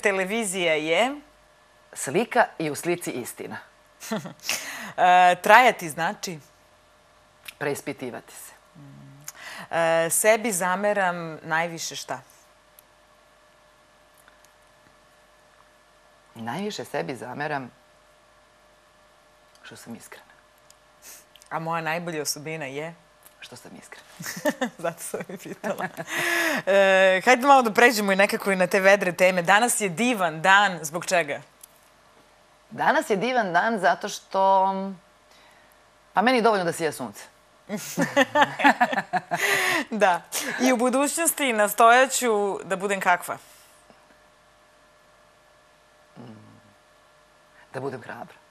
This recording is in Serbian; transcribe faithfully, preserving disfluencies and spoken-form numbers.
televizija je? Slika i u slici istina. Trajati znači? Preispitivati se. Sebi zameram najviše šta? Najviše sebi zameram što sam iskrena. A moja najbolja osobina je? Što sam iskrena. Zato sam mi pitala. Hajde malo da pređemo i nekako i na te vedre teme. Danas je divan dan. Zbog čega? Danas je divan dan zato što... Pa meni je dovoljno da sija sunce. Da. I u budućnosti nastojaću da budem kakva? Da budem hrabra.